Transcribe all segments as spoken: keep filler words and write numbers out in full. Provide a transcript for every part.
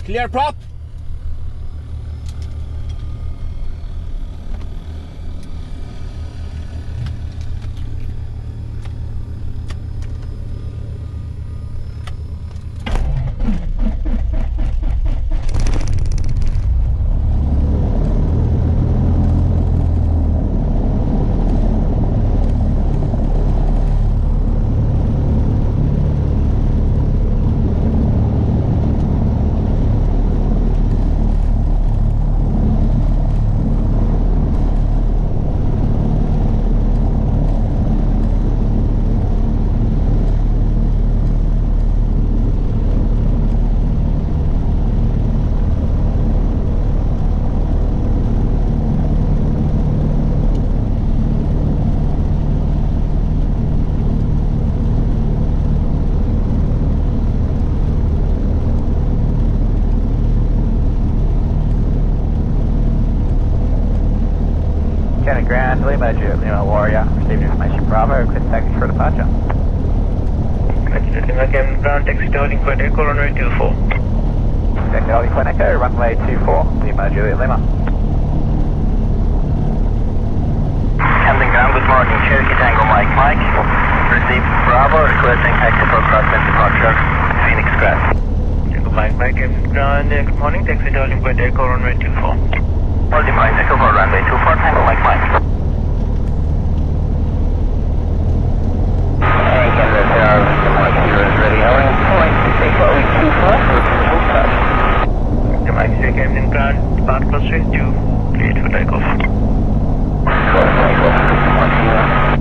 Clear prop. Grand Lima, Lima Warrior, received information Bravo, request taxi for departure. Lima Camden ground, taxi to holding point Echo, runway two four. Taxi holding point Echo, runway two four, Lima Juliet Lima. Camden ground, good morning, Cherokee Tango Mike Mike. Received Bravo, requesting taxi for crosswind departure, Phoenix Grass. Tango Mike Mike, Camden ground, good morning, taxi to holding point Echo, runway two four. Holding point Echo for runway two four, Tango Mike Mike. Alright, Camden, there are Mike zero is ready, holding point Echo two four, the Mike zero Camden ground, depart crosswind two, cleared for takeoff. Close takeoff, one zero.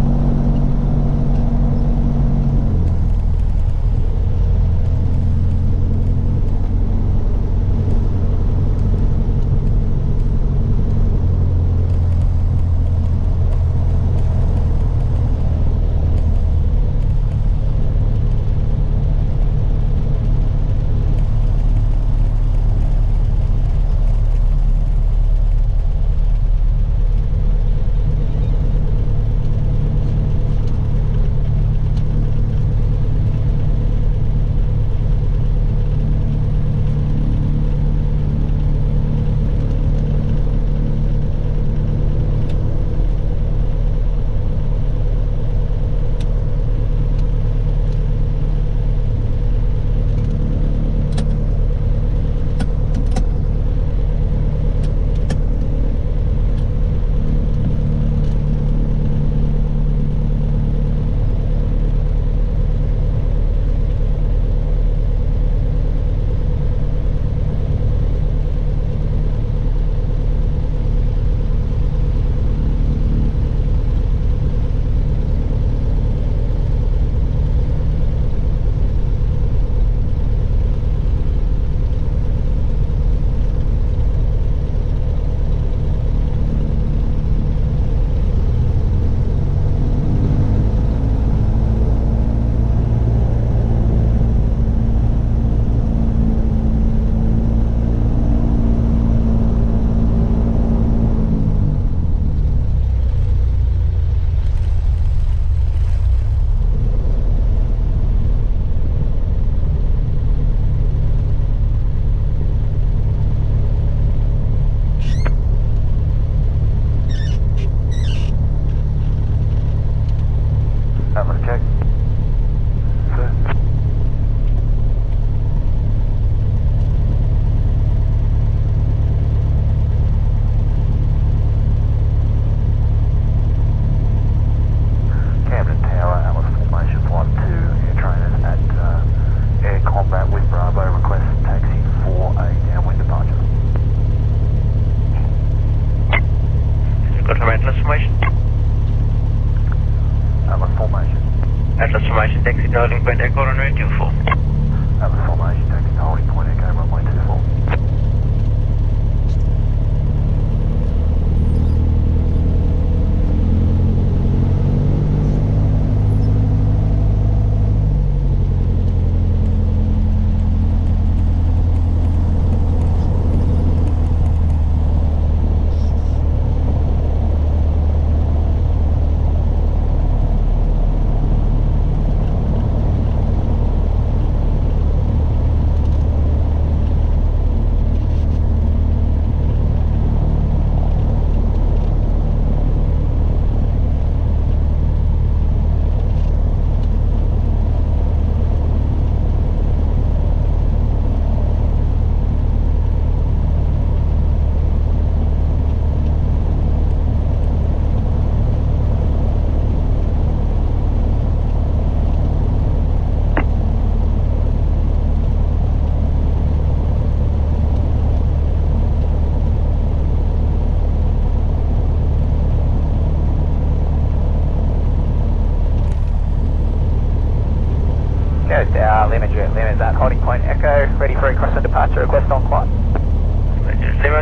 Atlas formation, taxi to holding point Echo, runway two four. Atlas formation, taxi to holding point Echo, runway two four.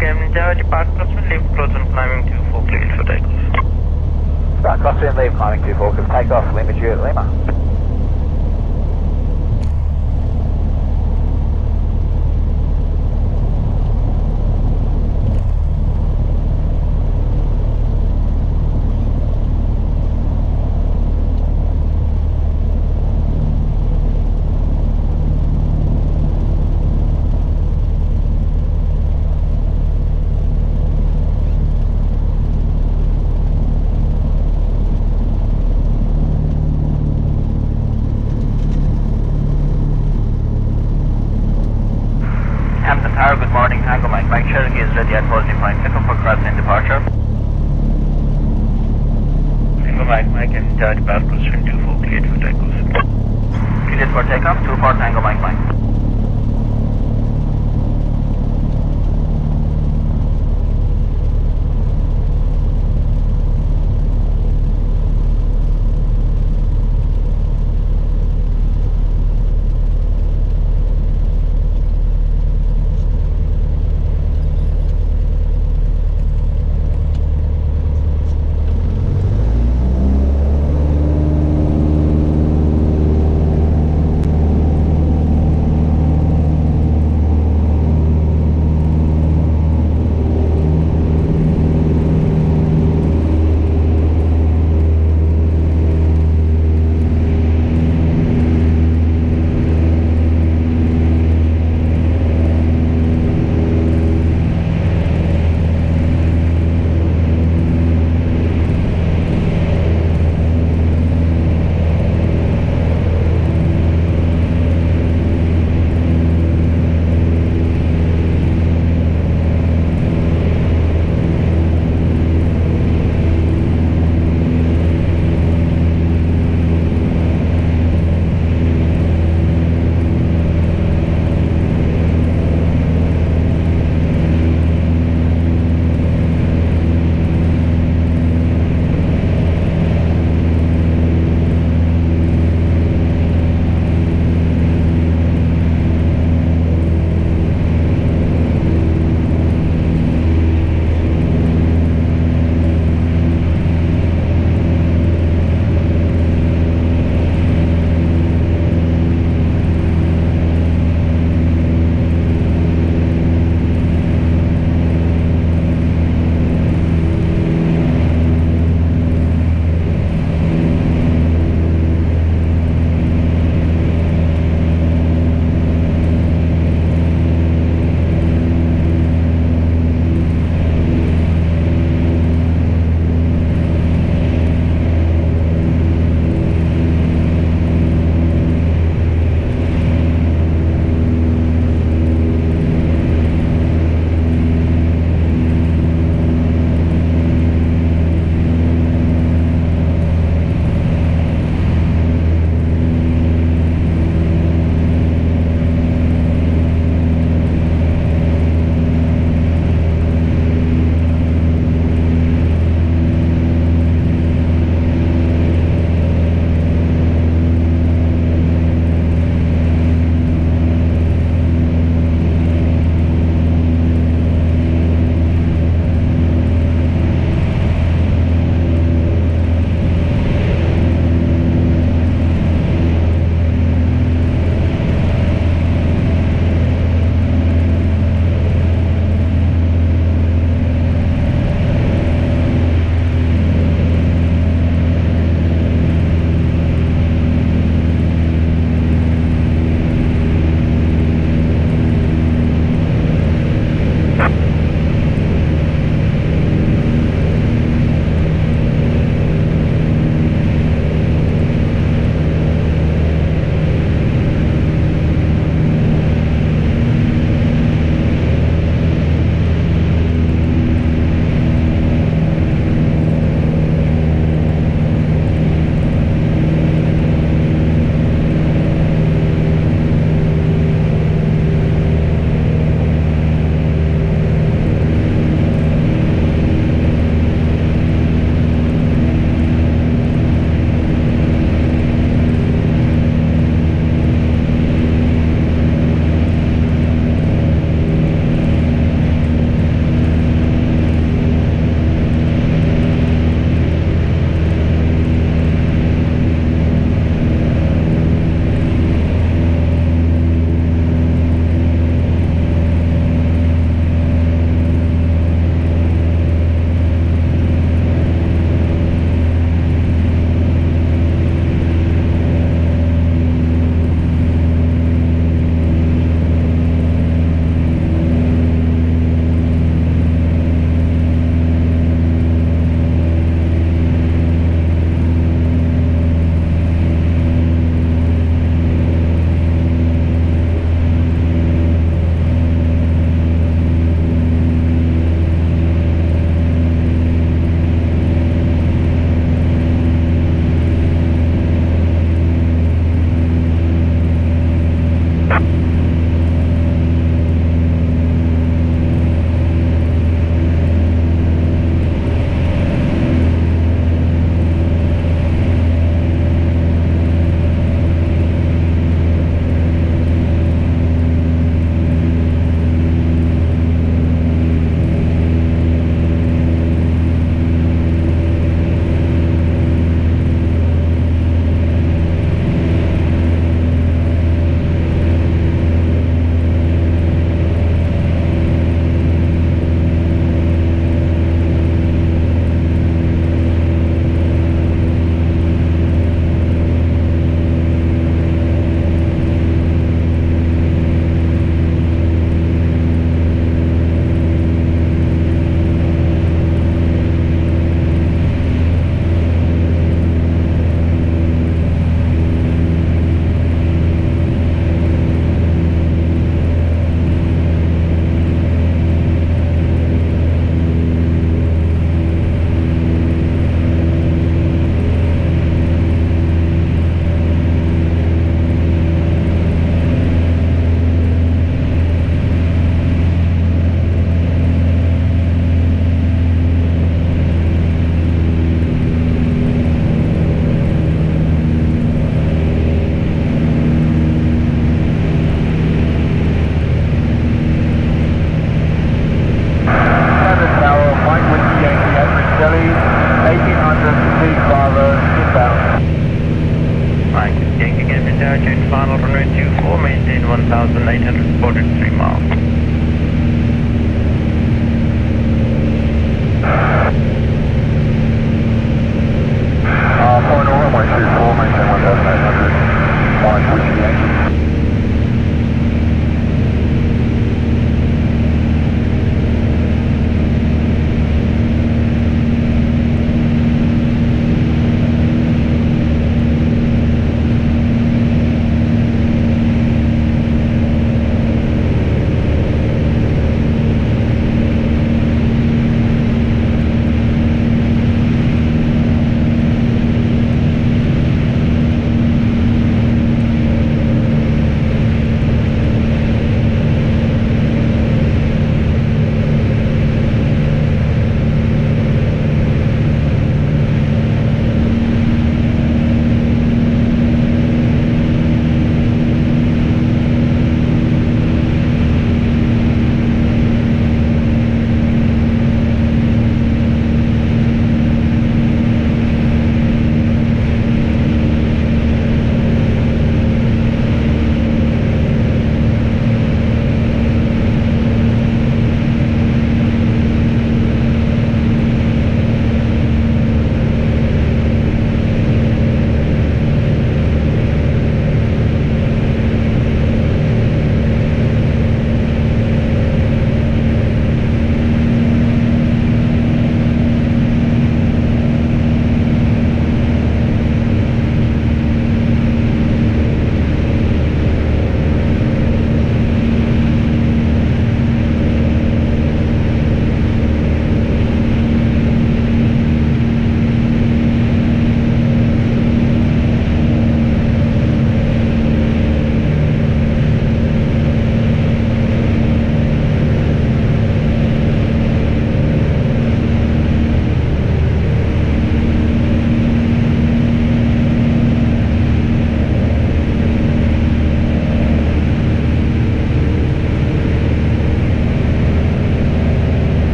Camden Tower, depart crosswind, leave close and climbing two four, cleared for takeoff. Right, crosswind, leave climbing two four, take off, Lima Juliet Lima. Camden Tower, good morning. Tango Mike Mike Cherokee is ready at positive point. Pickup for crossing departure. Tango Mike Mike and Tower, depart crosswind two four, cleared for takeoff. Cleared for takeoff, two four Tango Mike Mike. one thousand eight hundred forty-three miles. Uh, point over, one three four, maintain one thousand eight hundred, one switch Yankee.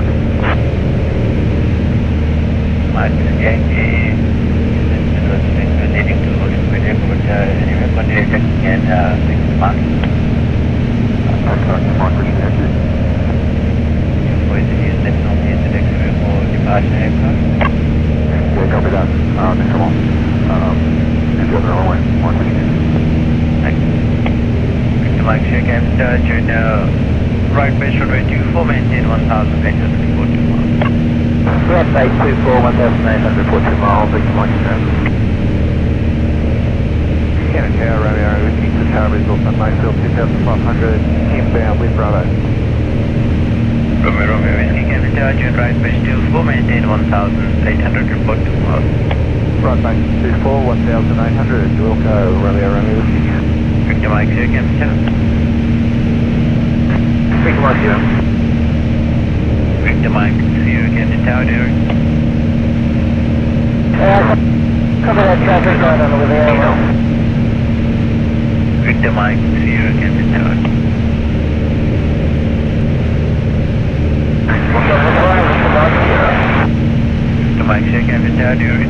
Mike. Mike, Yankee, leading to Australia, but anyway, continue checking and fix the mark. Contact Mike, Richard Yankee. Voice is left on the exit for departure aircraft. Yeah, copy that. Uh, next one. Um, he's got the runway. Mike, Richard Yankee. Thanks. Victor Mike, check and turn uh, right base runway two four, maintain one thousand eight hundred forty miles. Right base two four, one thousand eight hundred forty miles, Victor Mike Camden. Camden Tower, Romeo, Whiskey to Tower Resort, Mayfield two thousand five hundred, inbound with Bravo. Romeo, Romeo, Whiskey, Camden Tower, turn right base two four, maintain one thousand eight hundred forty miles. Right base two four, one thousand eight hundred, Wilco, Romeo, Romeo, Whiskey. Victor Mike, check Camden Tower. Victor Mike here. Victor Mike, Sierra Camden Tower, Derek. Uh, cover that traffic light on over there. Victor Mike, Sierra Camden Tower. Victor Mike, check Camden Tower, Derek.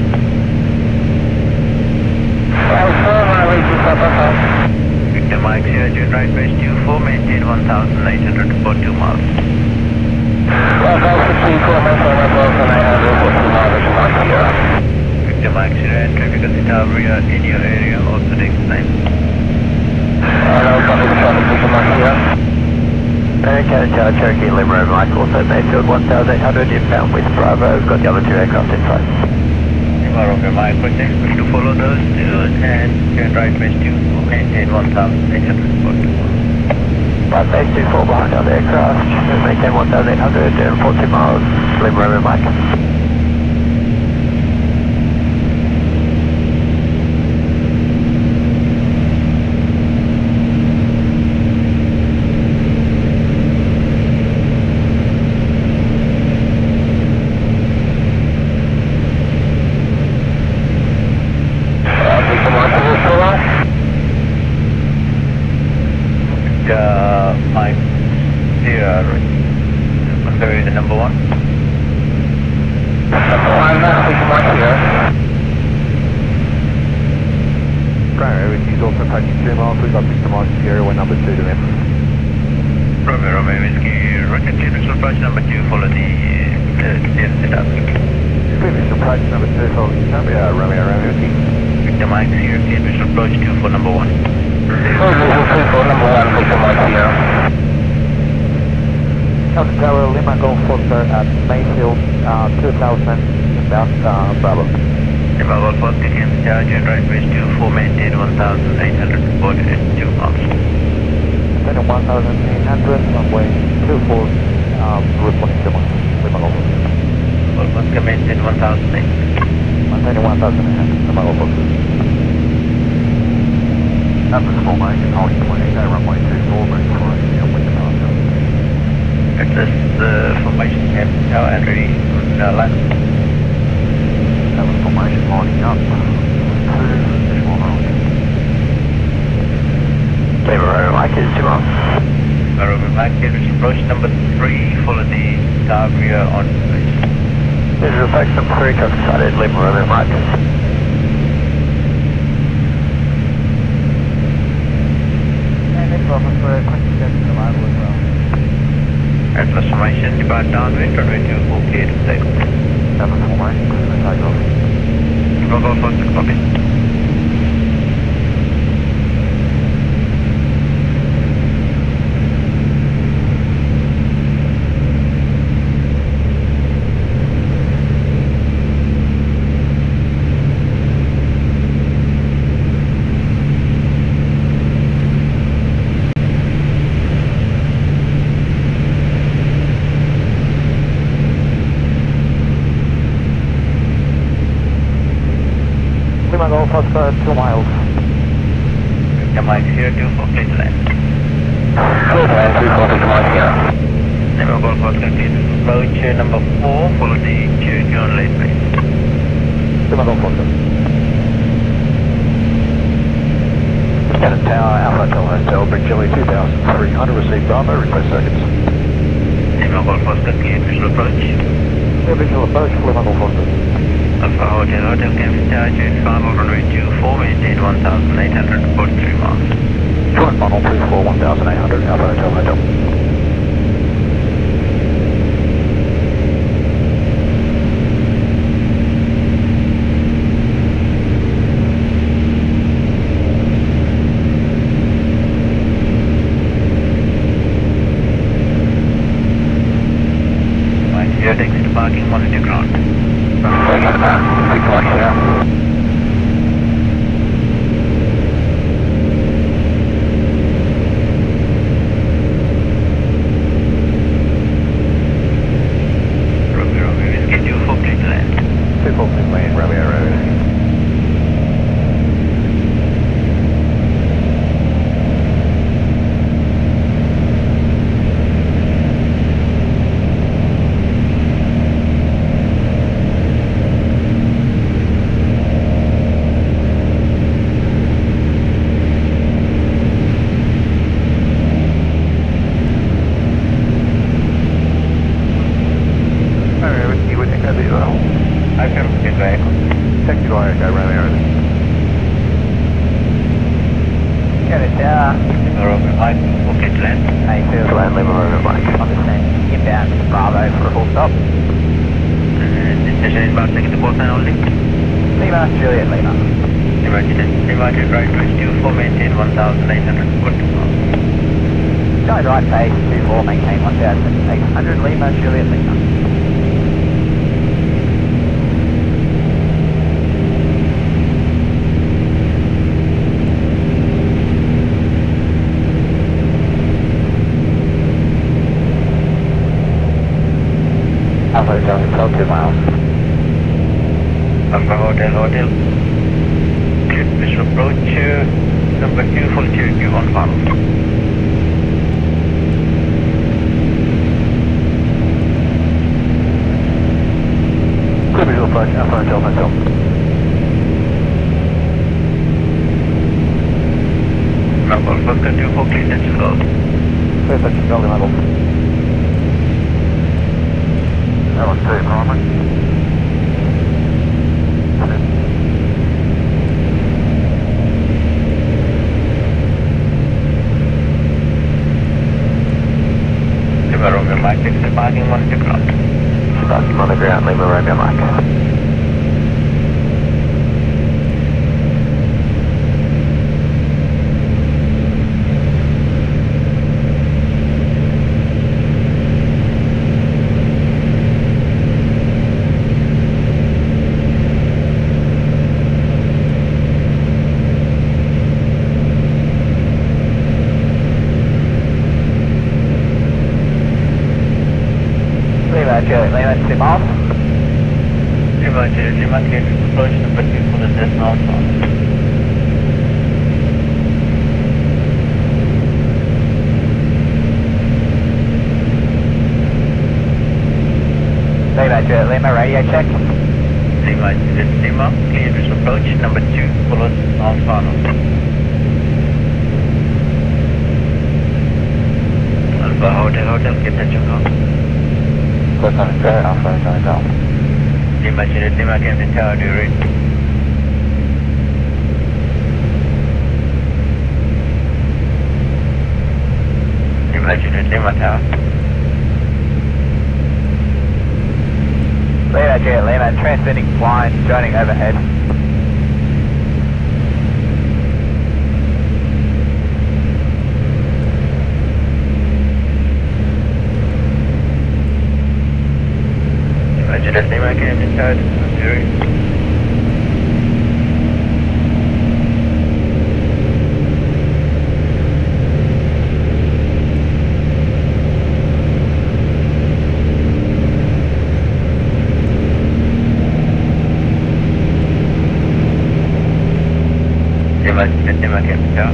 Victor Mike, Sierra Jet right base two four, maintain one thousand eight hundred forty-two miles. Victor Mike, Sierra and traffic at the tower rear in your area, also takes time. Okay, Tower Cherokee Lima, Mike, also Mayfield one thousand eight hundred, inbound with Bravo, we've got the other two aircraft in sight. Romeo Mike, contact push to follow those two and turn right base two four, maintain one thousand eight hundred forty miles. Right base two four behind other aircraft, maintain one thousand eight hundred forty miles, Lima, Romeo Mike. Uh, Mike, here, consider the number one. Number one, Victor Mike here. Romeo, Whiskey's also taking two miles, we've got Victor Mike Sierra, we're number two to them. Romeo, Romeo, Whiskey, rocket initial approach number two, follow the uh, setup. Initial approach number two, follow the Columbia, Romeo, Romeo, Whiskey. Victor Mike, here, initial approach two for number one. Number one, Victor Mike here. Camden Tower, Lima Golf Foster at Mayfield, uh, two thousand, inbound, uh, Bravo. Lima Golf Foster, Camden Tower, turn right base two four, maintain one thousand eight hundred forty-two miles. Maintain one thousand eight hundred, runway two four, um, reporting to Lima Golf Foster. Golf Foster, maintain one thousand eight hundred. Maintaining one thousand eight hundred, Lima Golf Foster. Number formation, holding twenty-eight, runway two four, bring forward, yeah, with departure. Atlas uh, formation, Camden Tower, and ready on uh, line. Number formation, lining up, two, visual road. Lima, Romeo Mike is two miles. Romeo Mike, initial approach number three, follow the tower rear on base. This is approach number three, traffic sighted, Lima, Romeo Mike. Atlas formation, depart downwind, runway two four, clear to take off. Number formation, take off. Golf Foster, copy. Lima Golf Foster, two miles. Victor Mike, here two four, clear to land. Clear to land, two four, Victor Mike here. Lima Golf Foster, clear to approach uh, number four, follow the Cherokee on lane base. Lima Golf Foster. Camden Tower, Alpha Hotel Hotel, Bridge Chili two thousand three hundred, receive Bravo, request circuits. Lima Golf Oscar, clear visual approach. Clear visual approach, Lima Golf Oscar. Alpha Hotel, Hotel Camden Tower, June final runway two four, maintain one thousand eight hundred forty-three miles. Joint final two four, one thousand eight hundred, Alpha Hotel, Hotel. Your exit parking, monitor ground. Big flight here. Romeo, Romeo, whiskey two four, please land. two four, please land, Romeo Road. Taxi to Echo, Romeo. Get it down. Romeo, Mike, okay to land. Hey, two. Land, Lima, Romeo, Mike. Understand. Inbound to Bravo for a full stop. And decision inbound, taking the port line only. Lima, Juliet, Lima. Divided, divided right twist two four, maintain one thousand eight hundred forty miles. Guide right base, two four, maintain one thousand eight hundred, Lima, Juliet, Lima. Alpha Hotel, Hotel, two miles. Alpha Hotel, Hotel. Clear visual approach, uh, number two, full Cherokee one final. Clear visual approach, Alpha Hotel, Hotel. Now Golf Oscar two four, clear touch and go. Clear touch and go, Lima Golf. That was two, Norman. Lima Romeo Mike, exit parking, monitor ground. Parking on the ground, Lima, Romeo, Mike. Lima, Juliet, Lima, tip off. Lima, Juliet, Lima, clear visual approach, number two, full address northbound. Lima, Juliet, Lima, radio check. Lima, Juliet, Lima, clear visual approach, number two, full address northbound. Alpha Hotel, Hotel, keep touch and go. Clear touch and go, Alpha Hotel, Hotel. Lima, Juliet, Lima, Camden Tower, do you read? Lima, Juliet, Lima Tower. Lima, Juliet, Lima, transmitting blind, joining overhead. Lima, Juliet, Lima, Camden Tower, do you read? Lima, Juliet, Lima, Camden Tower.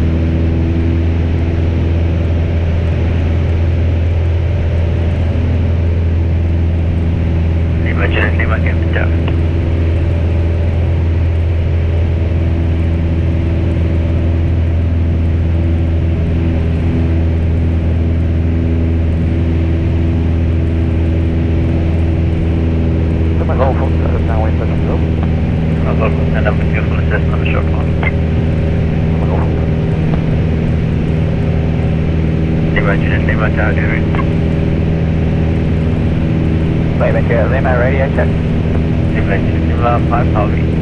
Lima, Juliet, Lima, Camden Tower. Playback here, Lima radio check. Lima five Harvey.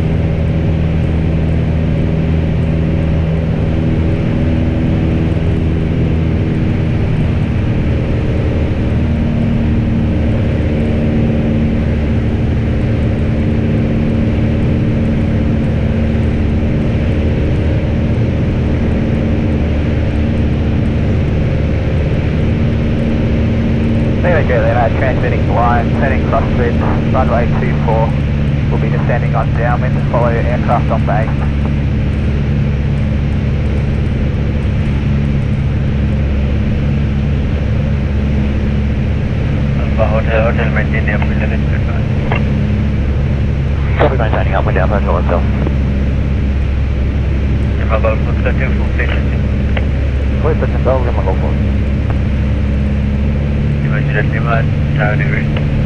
Transmitting blind, setting crosswind, runway two four. We'll be descending on downwind to follow aircraft on base. Alpha Hotel, Hotel maintain the upwind and goodbye. Copy, maintaining upwind down Hotel itself. Lima Golf Foxtrot two full station. Wait, that's in Bell, Lima Golf Foxtrot. Lima tower degree.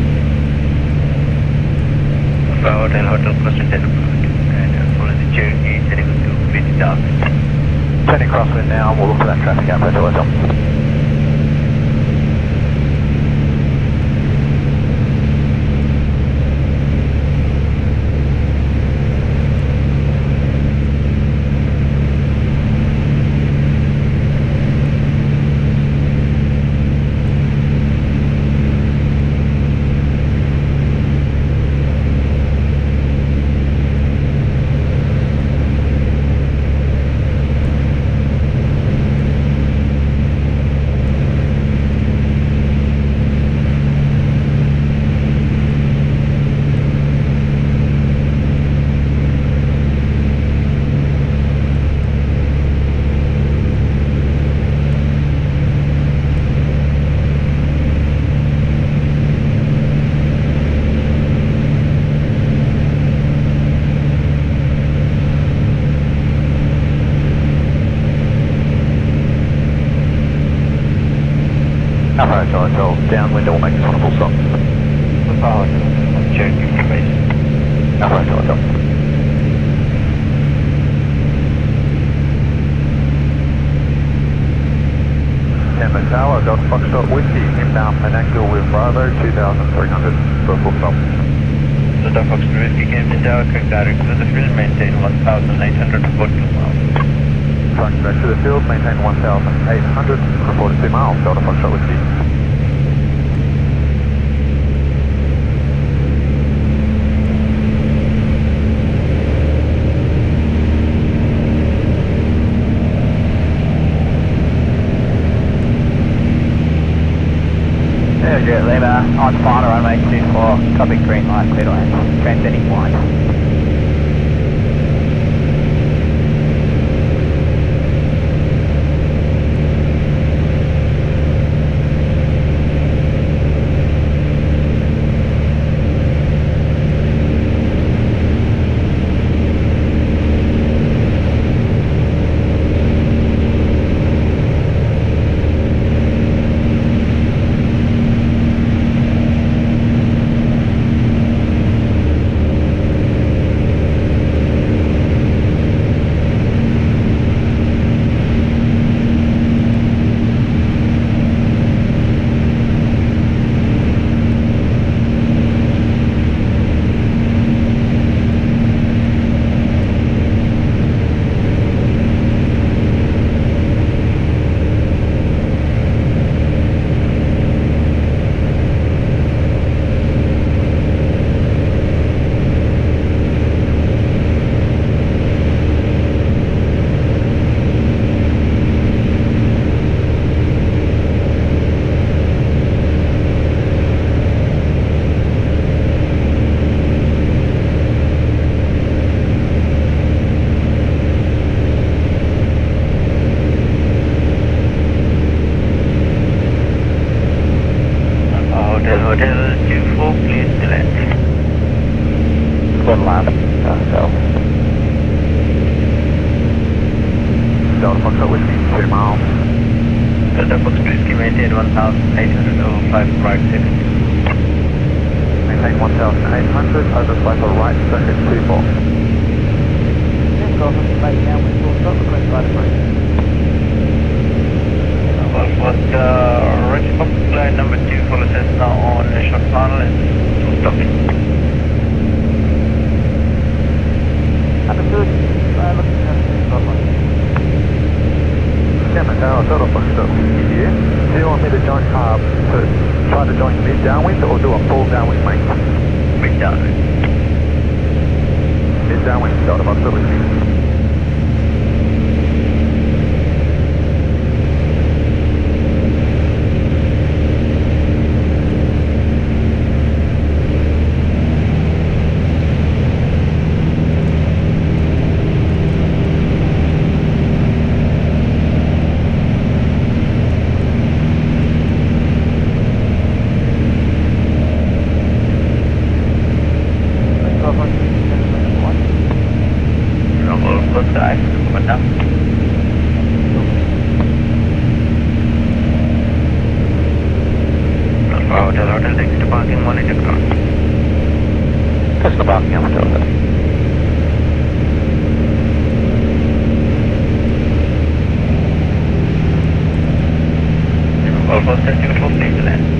Alpha Hotel, Hotel crosswind and and follow the Cherokee heading to Beach Dock. Turning crosswind now, we'll look for that traffic out Hotel itself. Alpha Hotel, Hotel, downwind, we'll make this one a full stop. Alpha Hotel, Cherokee base. Alpha Hotel, Hotel. Camden Tower, Delta Foxtrot Whiskey, inbound Penangle with Bravo two thousand three hundred for a full stop. Delta Foxtrot Whiskey, Camden Tower, correct direct to the field, maintain one thousand eight hundred forty-two miles. Tracking back to the field, maintain one thousand eight hundred for forty-two miles, Delta Foxtrot Whiskey. Aerodrome Lima, on final runway two four, copy green light, clear to land, transmitting blind. One lap, uh, so. Delta Foxtrot Whiskey, two miles. Delta Foxtrot Whiskey, maintain one thousand eight hundred over five right circuit. Maintain one thousand eight hundred over five right circuit two four. Yes, go off and play down with full stop, request right of break. was uh, Roger Bumpy Flight number two, full assist now on a short funnel and two stopping. Understood. Uh, looking at the buffer. Camden Tower, shuttle box up here. Do you want me to join, uh, to try to join mid downwind or do a full downwind length? Mid downwind. Mid downwind, shuttle box up with you. That's the parking on the toilet. Almost testing full speed to land.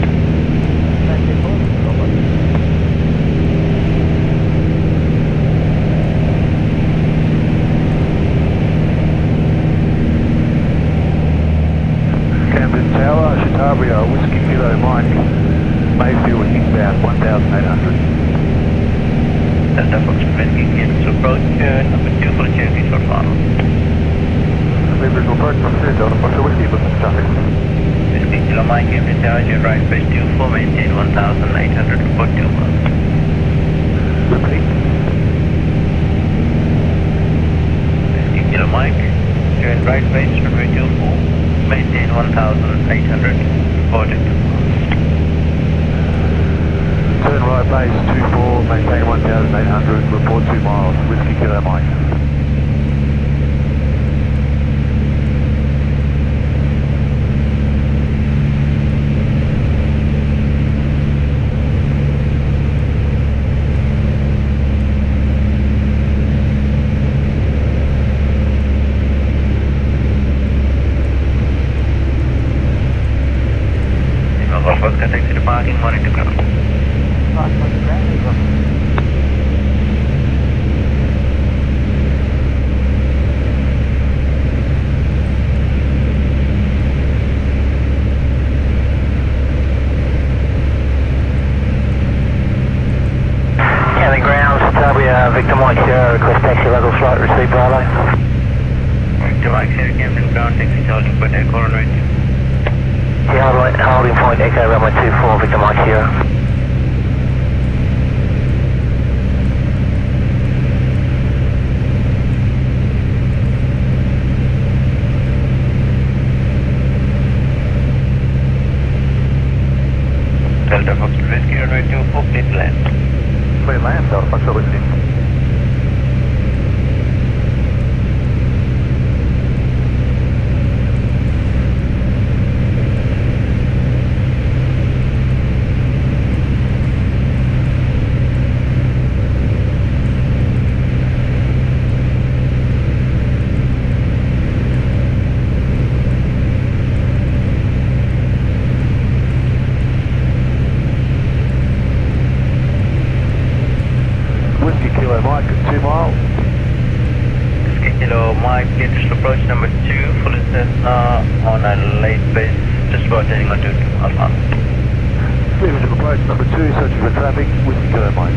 Camden Tower, Chitabria, Whiskey Kilo Mike, Mayfield inbound one thousand eight hundred. Delta Fox Whiskey Kilo approach uh, number two for the Cherokee short funnel. Liberty approach number two, Delta Fox Whiskey, business traffic. Whiskey Kilo Mike, Camden Tower, your right base two four, maintain one thousand eight hundred for two miles. Repeat. Whiskey Kilo Mike, your right base runway two four, maintain one thousand eight hundred for two miles. Turn right base two four, maintain one thousand eight hundred, report two miles, Whiskey Kilo Mike. Golf can taxi to parking, monitor ground. Camden grounds, Chitabria, Victor Mike Sierra, request taxi local flight, receive Bravo. Victor Mike Sierra, Camden ground, taxi holding point, echo runway two. Yeah, holding point, echo runway two four, Victor Mike Sierra. Delta Fox Whiskey runway two four, please land. Clear land, Delta Fox Whiskey. Mike, two miles. Whiskey Kilo Mike, latest approach number two, full assist now on a late base, just about heading on to Alpha. Leadership approach number two, searching for traffic, Whiskey Kilo Mike.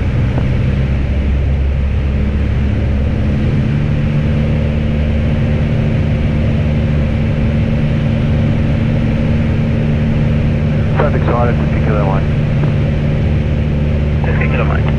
Traffic sighted, Whiskey Kilo Mike. Whiskey Kilo Mike.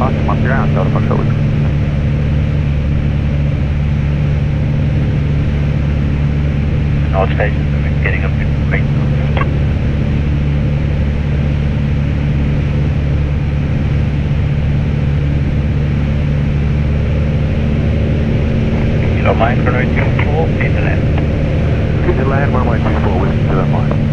park him on ground, not a forward. North station, we're getting up to great. Kilo Mike, runway two four, clear to land. Clear to land, runway two four, Western to that line.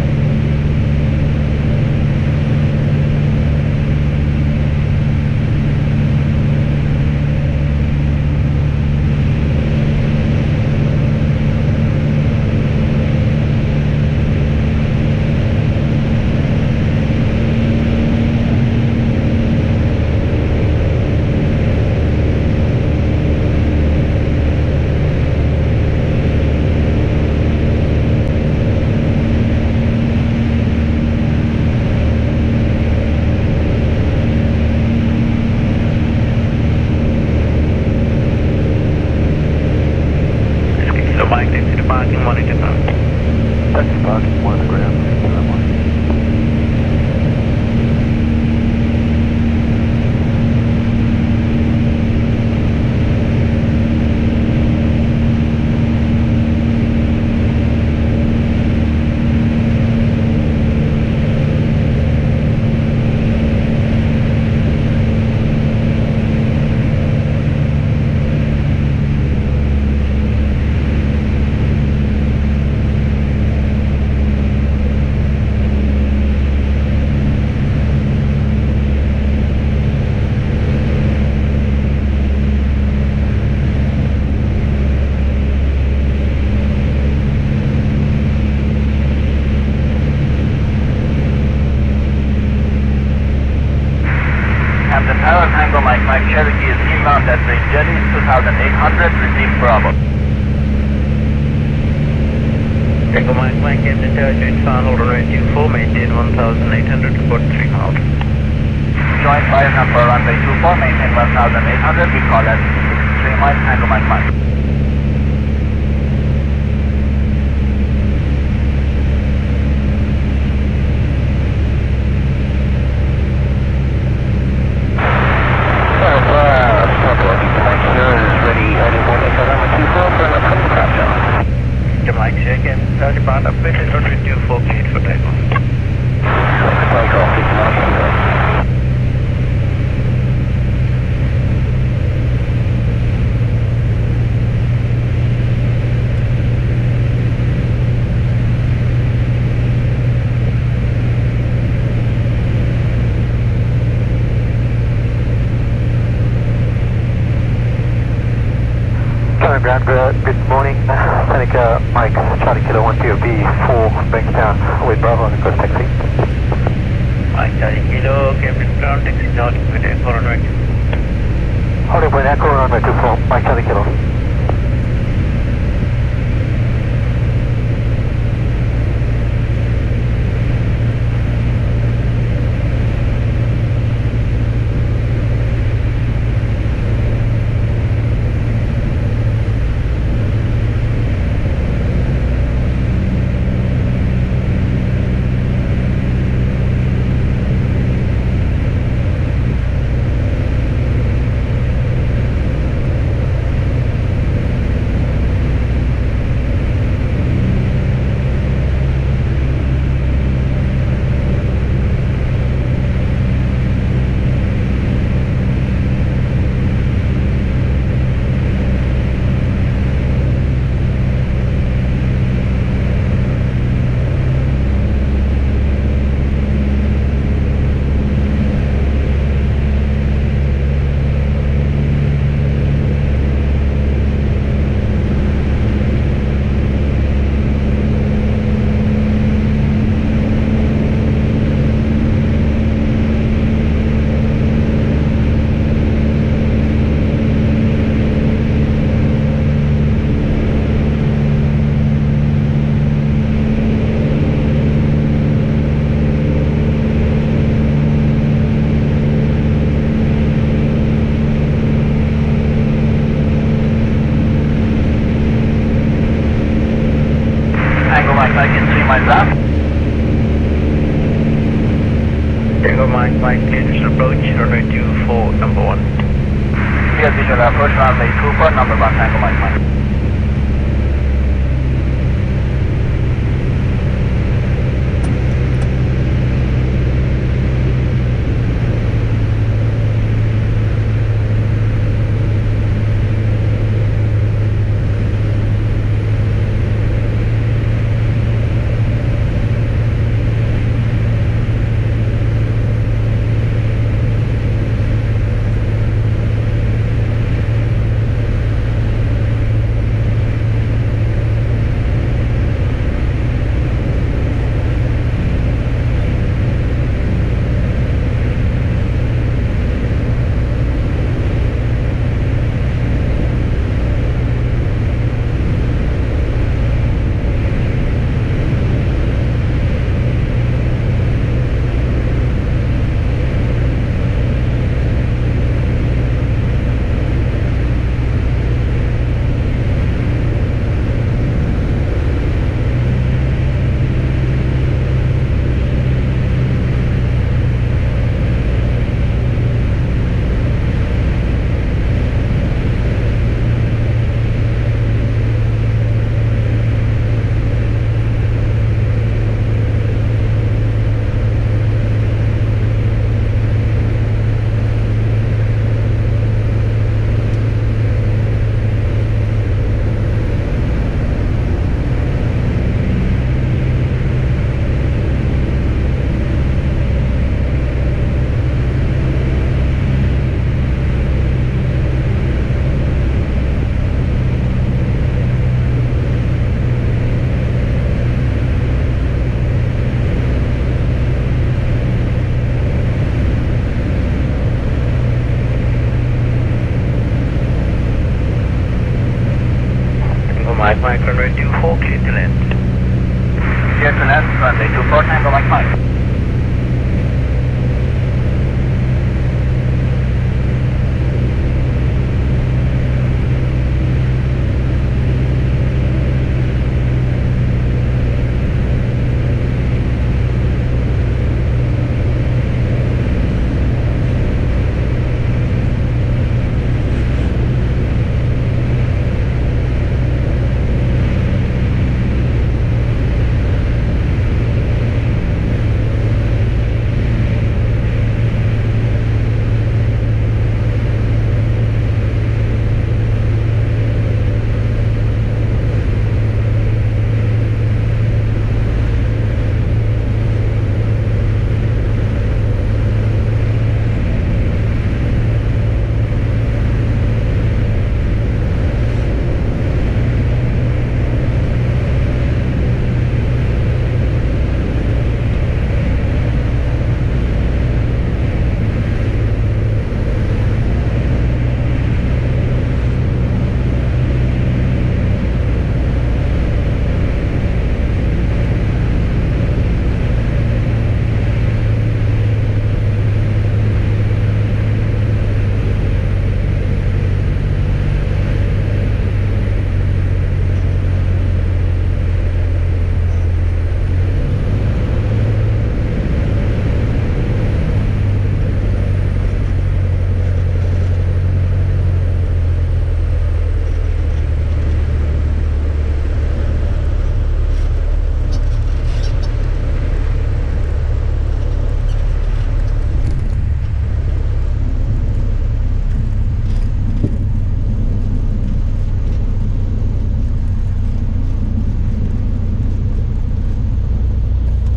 Camden Tower, Tango Mike Mike Cherokee is inbound at Brain Jelly, two thousand eight hundred, receive Bravo. Tango Mike Mike, Camden Tower, joint final runway two four, maintain one thousand eight hundred, report three miles. Joint fire number runway two four, maintain one thousand eight hundred, we call at six three miles, Tango Mike Mike. Mike check and start about up with it on two four gate for takeoff. Takeoff is not Ground, good morning. Seneca Mike, Charlie Kilo one two B four, Bankstown with Bravo on the first taxi. Mike Charlie Kilo, Camden ground taxi north with Echo runway. Hold up with Echo runway two four, Mike Charlie Kilo. approach, runway two four, number one. Clear visual approach, runway two four, number one, Tango Mike Mike. Mike Mike, runway two four, clear to land. Clear to land, runway two four, Tango Mike Mike.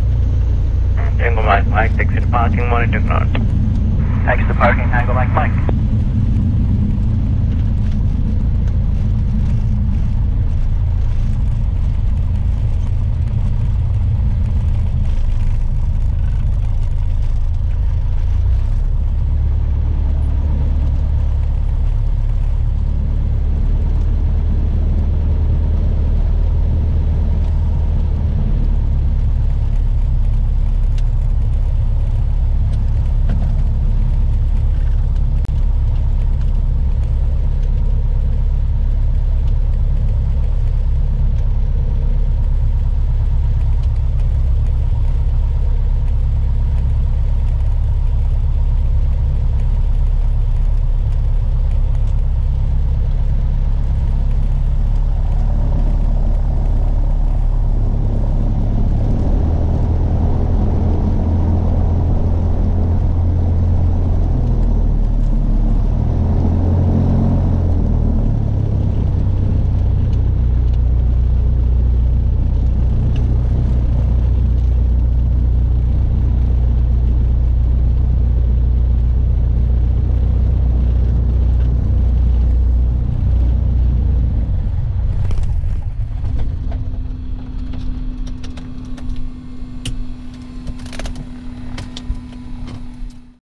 Mike Mike, exit parking, monitor ground. Exit parking, Tango Mike Mike.